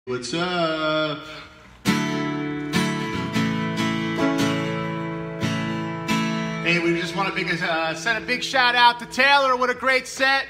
What's up? Hey, we just want to send a big shout out to Taylor. What a great set.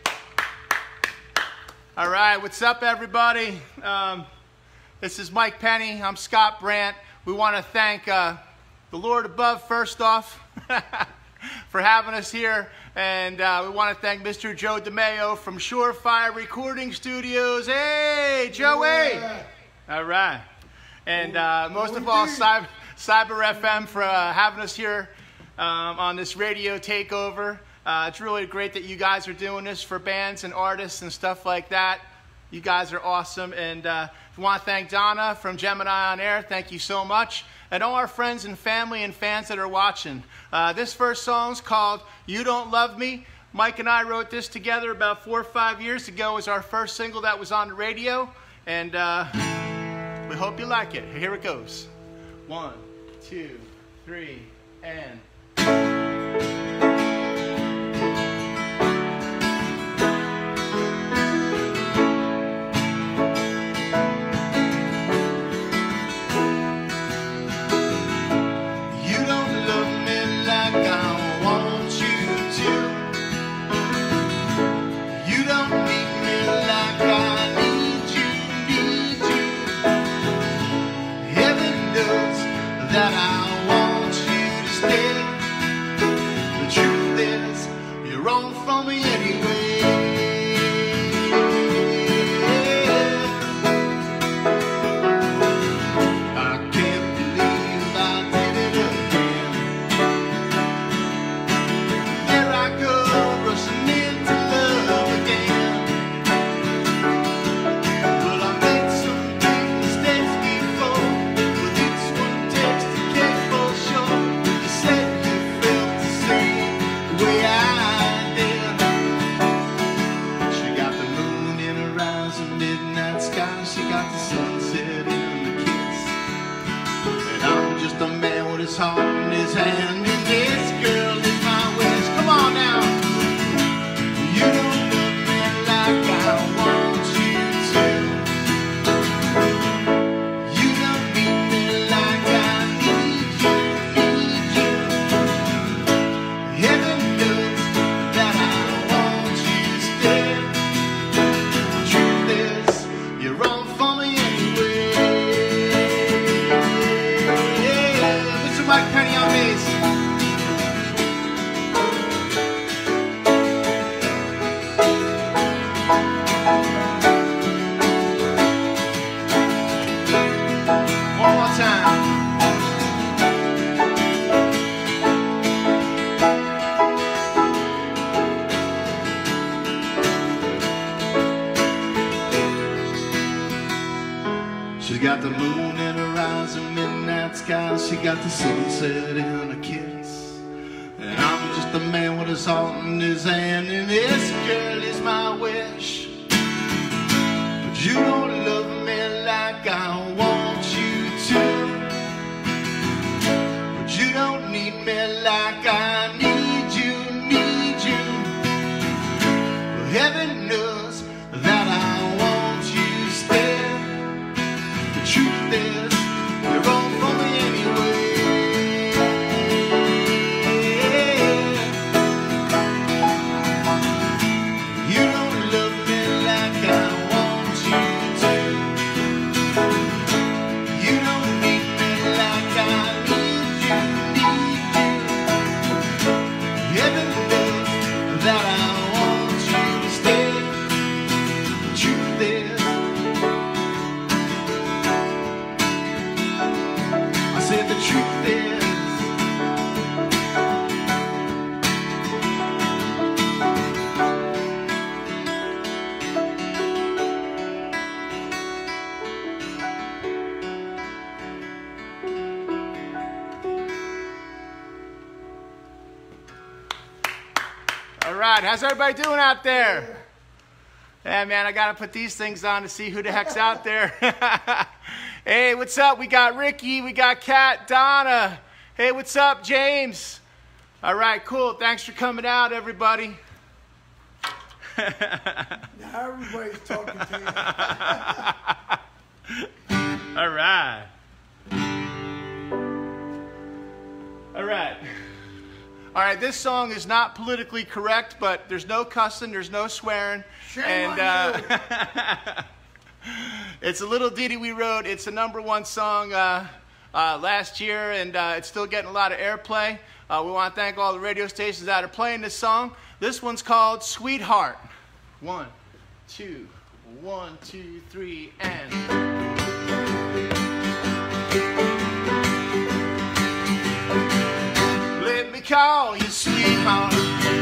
All right, what's up, everybody? This is Mike Penny. I'm Scott Brandt. We want to thank the Lord above, first off, for having us here. And we want to thank Mr. Joe DeMeo from Surefire Recording Studios. Hey, Joey! Yeah. All right. And most of all, Cyber FM for having us here on this radio takeover. It's really great that you guys are doing this for bands and artists and stuff like that. You guys are awesome. And we want to thank Donna from Gemini on Air. Thank you so much. And all our friends and family and fans that are watching. This first song's called You Don't Love Me. Mike and I wrote this together about 4 or 5 years ago. It was our first single that was on the radio. And we hope you like it. Here it goes. 1, 2, 3, and... that I want you to stay. The truth is, you're wrong for me anyway. I can't believe I did it again. Here I go, rushing into love again. But I made some big mistakes before. But each one takes the cake for sure. You said you felt the same way I did. She got the moon in her eyes and midnight sky. She got the sunset in the kiss. And I'm just a man with his heart in his hand. And this girl is my wish. Come on now. You don't love me like I want you to. You don't need me like I need you. Heaven knows that I want you to stay. The truth is, you're wrong for me anyway. Mr. Mike Penny on bass. One more time. She's got the moon in her eyes and midnight sky. She got the sunset in a kiss. And I'm just a man with his heart in his hand. And this girl is my wish. But you don't love me like I want you to. But you don't need me like I need you, need you. Well, heaven knows that I want you to stay. The truth is, you're wrong for me anyway. You don't love me like I want you to. You don't need me like I need you, need you. Heaven knows that I want you to stay. The truth is, I said the truth is. All right, how's everybody doing out there? Yeah, man, I gotta put these things on to see who the heck's out there. Hey, what's up? We got Ricky, we got Kat, Donna. Hey, what's up, James? All right, cool. Thanks for coming out, everybody. Now everybody's talking to you. right, this song is not politically correct, but there's no cussing, there's no swearing. Shame on you. It's a little ditty we wrote. It's a #1 song last year, and it's still getting a lot of airplay. We want to thank all the radio stations that are playing this song. This one's called Sweetheart. 1, 2, 1, 2, 3, and... Let me call you sweetheart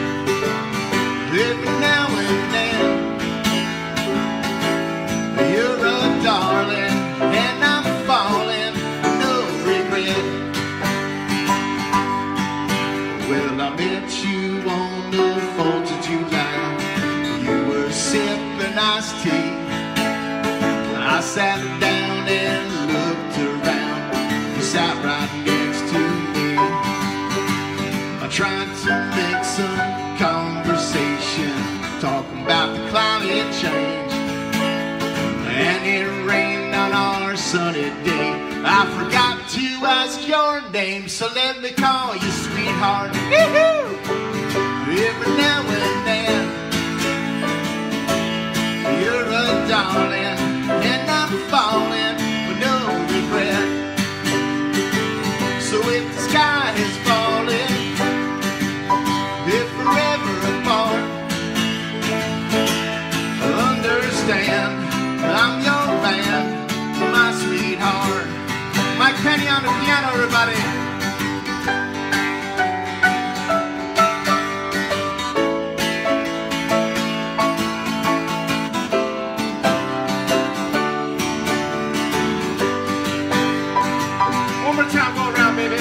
every now and then. You're a darling and I'm falling, no regret. Well, I met you on the 4th of July. You were sipping iced tea. I sat down and looked around. You sat right next to me. I tried to make some conversation, talking about the climate change. And it rained on our sunny day. I forgot to ask your name, so let me call you sweetheart. Every now and then. You're a darling and I'm falling with no regret. So if the sky is falling, if forever apart, understand I'm your man, my sweetheart. Mike Penny on the piano, everybody. One more time, go around, baby.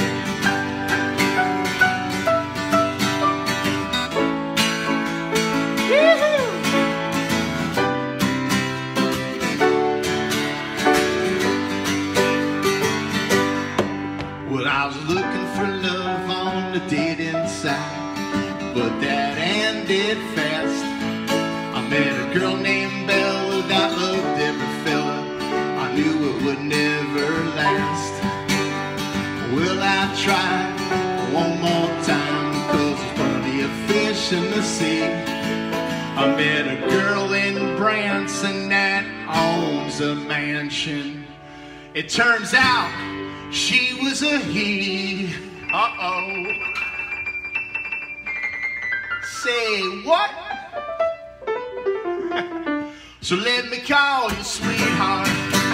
Well, I was looking for love on the dating side, but that ended fast. I met a girl named Bella that loved every fella. I knew it would never last. Well, I tried one more time, 'cause there's plenty of fish in the sea. I met a girl in Brandt that owns a mansion. It turns out she was a he. Uh-oh. Say what? So let me call you sweetheart.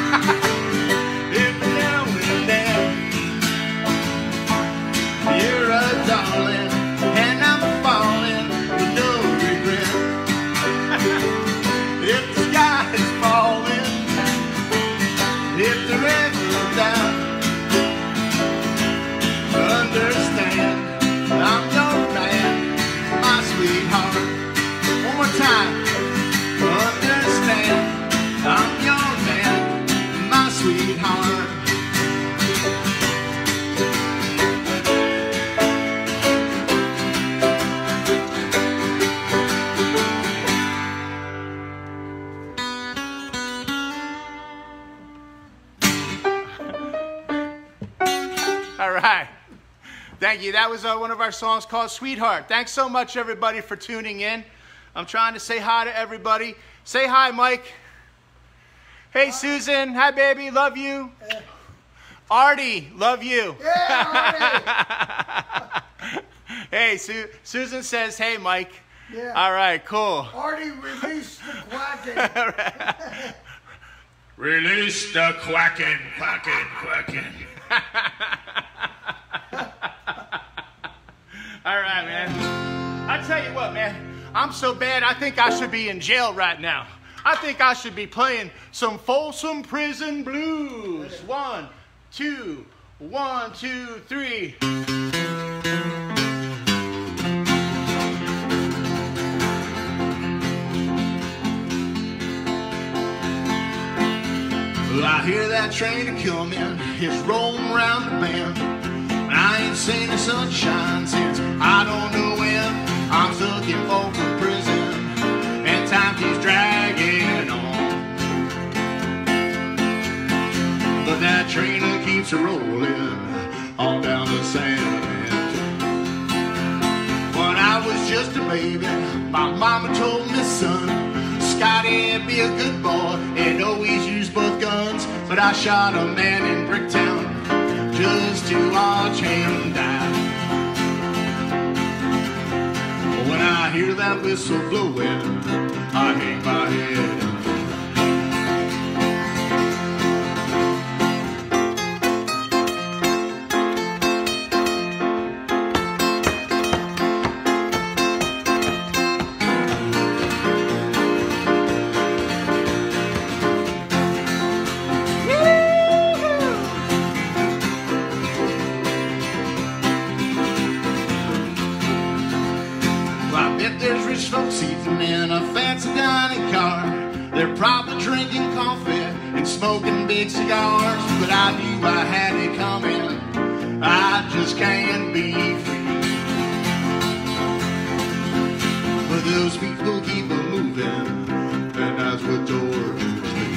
Every now and then. You're a darling and I'm falling with no regret. If the sky is falling, if the river's down, understand I'm your man, my sweetheart. One more time. Understand I'm your man, my sweetheart. All right. Thank you. That was one of our songs called Sweetheart. Thanks so much, everybody, for tuning in. I'm trying to say hi to everybody. Say hi, Mike. Hey, Susan. Hi, baby. Love you. Artie. Love you. Yeah, Artie. Hey, Susan says, hey, Mike. Yeah. All right, cool. Artie, release the quacking. Release the quacking, quacking, quacking. All right, man. I tell you what, man. I'm so bad, I think I should be in jail right now. I think I should be playing some Folsom Prison Blues. 1, 2, 1, 2, 3. Well, I hear that train a-comin', it's rolling round the bend. I ain't seen the sunshine since I don't know when. I'm stuck in Folsom Prison, and time keeps dragging on. But that train keeps rolling on down the San Antonio. just a baby, my mama told me, son, Scotty, be a good boy and always use both guns. But I shot a man in Bricktown just to watch him die. When I hear that whistle blowing, I hang my head. There's rich folks eating in a fancy dining car. They're probably drinking coffee and smoking big cigars. But I knew I had it coming, I just can't be free. But those people keep on moving, and that's what tortures me.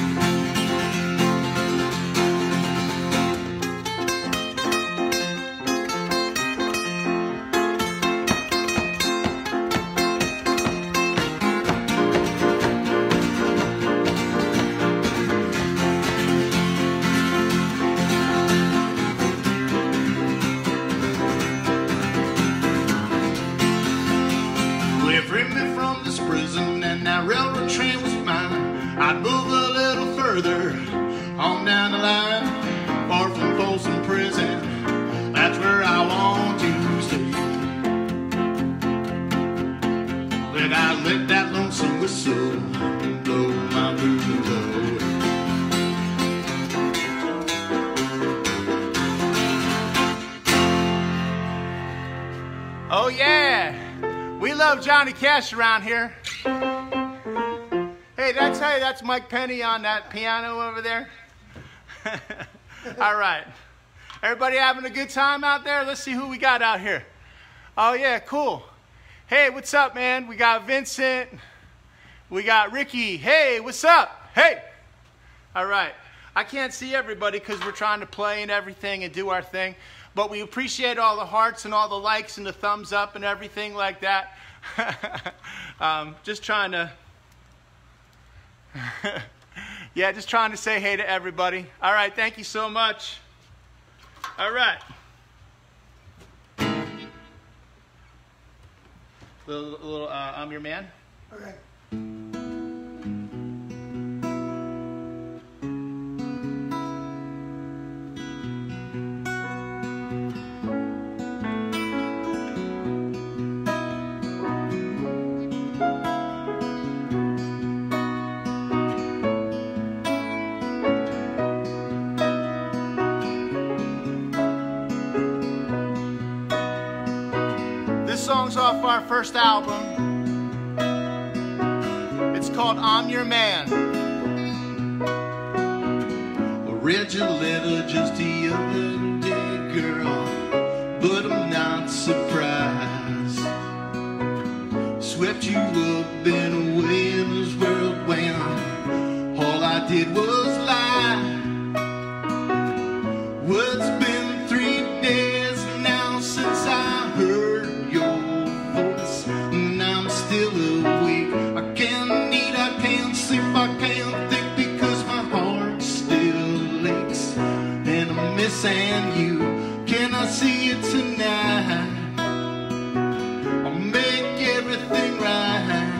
Free me from this prison and that railroad train was mine. I'd move a little further on down the line, far from Folsom Prison. That's where I want to stay. Then I let that lonesome whistle blow my blues away. Oh yeah! We love Johnny Cash around here. Hey, did I tell you that's Mike Penny on that piano over there? All right. Everybody having a good time out there? Let's see who we got out here. Oh, yeah, cool. Hey, what's up, man? We got Vincent. We got Ricky. Hey, what's up? Hey. All right. I can't see everybody because we're trying to play and everything and do our thing. But we appreciate all the hearts and all the likes and the thumbs up and everything like that. Just trying to, yeah, just trying to say hey to everybody. All right, thank you so much. All right. Little I'm Your Man. Okay. This song's off our first album. It's called I'm Your Man. I read your letter just the other day, girl, but I'm not surprised. Swept you up and away in this world when all I did was lie. Well, it's been 3 days now since I heard your voice, and I'm still awake. I can't eat, I can't sleep, I can't think because my heart still aches, and I'm missing you. Can I see you tonight? I'll make everything right.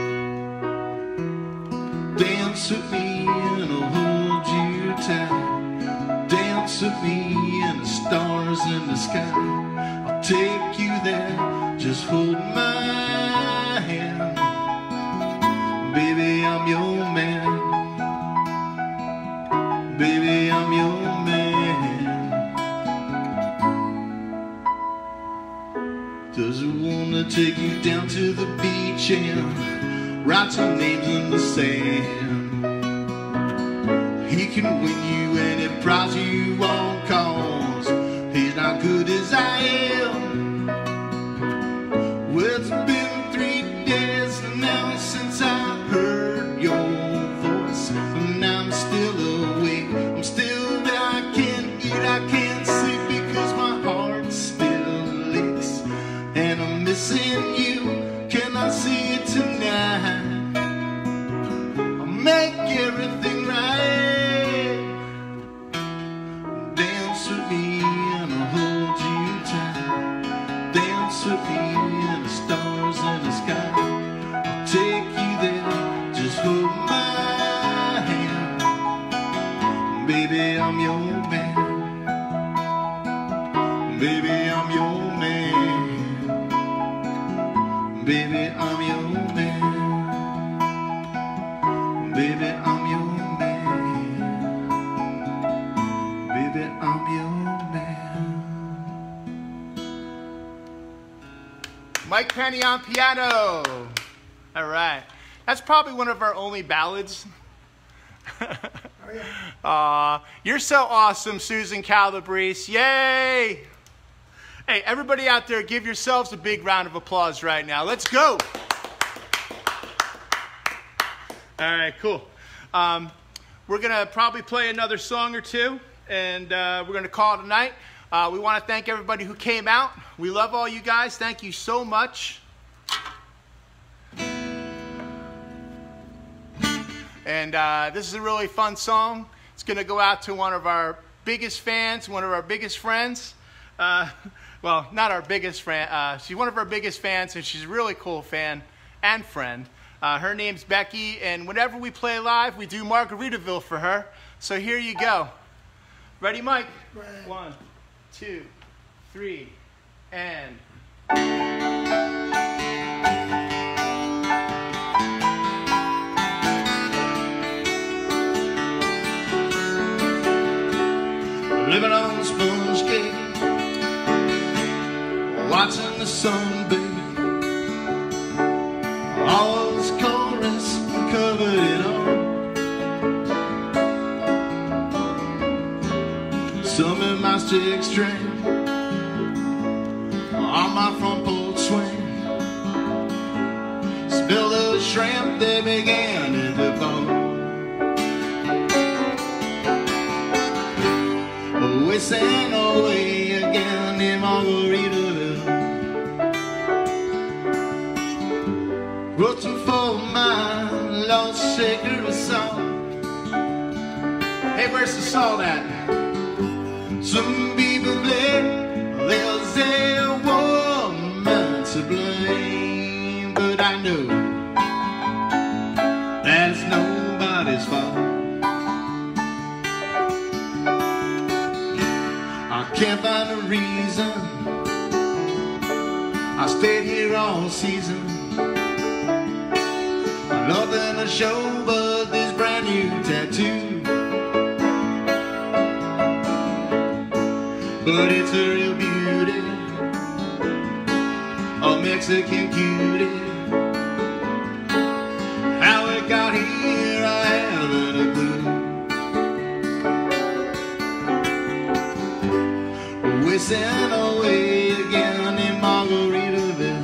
Dance with me and I'll hold you tight. Dance with me and the stars in the sky. I'll take you there, just hold my hand. Baby, I'm your man. Baby, I'm your man. Does it wanna take you down to the beach and write some names in the sand? He can win you any prize you want, 'cause he's not good as I am. Well, it's been 3 days now since I heard your voice, and I'm still awake. I'm still there, I can't eat, I can't sleep because my heart still aches, and I'm missing you. with me and I'll hold you tight. Dance with me and the stars in the sky. I'll take you there, just hold my hand. Baby, I'm your man. Baby, I'm your man. Baby, I'm your man. Baby, I'm your man. Baby, I'm your man. Mike Penny on piano. All right. That's probably one of our only ballads. You're so awesome, Susan Calabrese. Yay! Hey, everybody out there, give yourselves a big round of applause right now. Let's go. All right, cool. We're going to probably play another song or two, and we're going to call it a night. We want to thank everybody who came out. We love all you guys. Thank you so much. And this is a really fun song. It's going to go out to one of our biggest fans, one of our biggest friends. Well, not our biggest friend. She's one of our biggest fans, and she's a really cool fan and friend. Her name's Becky, and whenever we play live, we do Margaritaville for her. So here you go. Ready, Mike? Right. 1, 2, 3, and... Living on a sponge cake, watching the sun bathe. All this chorus covered it all. Some in my six string on my front porch swing. Spill the shrimp, they began to devour. Whistling away again in Margaritaville, rooting for my lost shaker of salt. Hey, where's the salt at? Some people blame there's a woman to blame, but I know that's nobody's fault. I can't find a reason. I stayed here all season. Nothing to show but this brand new tattoo. But it's a real beauty, a Mexican cutie. How it got here, I haven't a clue. Whistling away again in Margaritaville,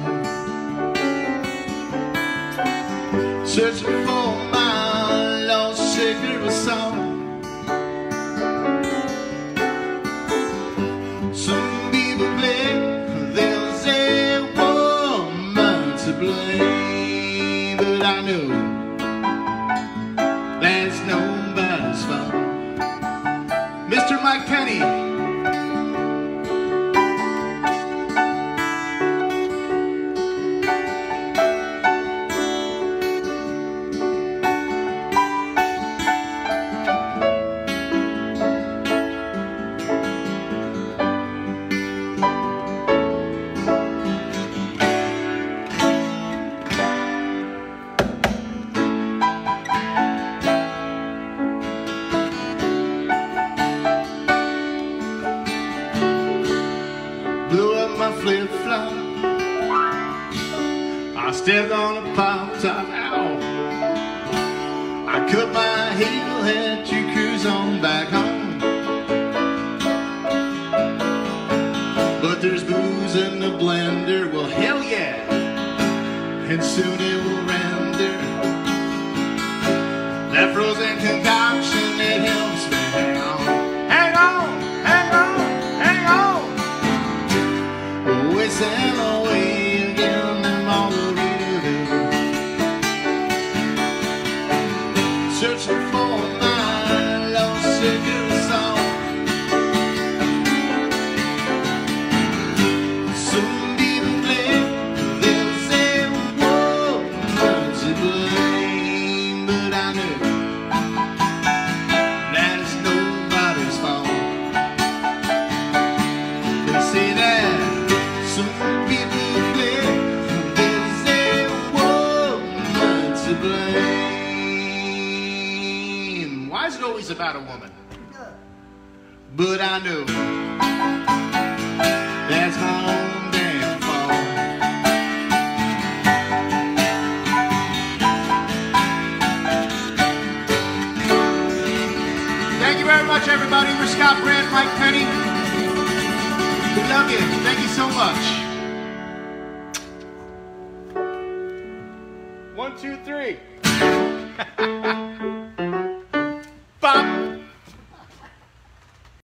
searching for my lost shaker of salt. Some people blame there's a woman to blame, but I know that's nobody's fault. Mr. Mike Penny. Blew up my flip-flop, I stepped on a pop-top, ow. I cut my heel, had to cruise on back home. But there's booze in the blender, well hell yeah, and soon it will render. That frozen concoction, it helps me hang on. Hang on, hang on, hang on. Whistling away again in Margaritaville, searching for my lost shaker of salt. is about a woman. Yeah. But I know that's my own damn fault. Thank you very much, everybody. We're Scott Brandt, Mike Penny. We love you. Thank you so much. 1, 2, 3.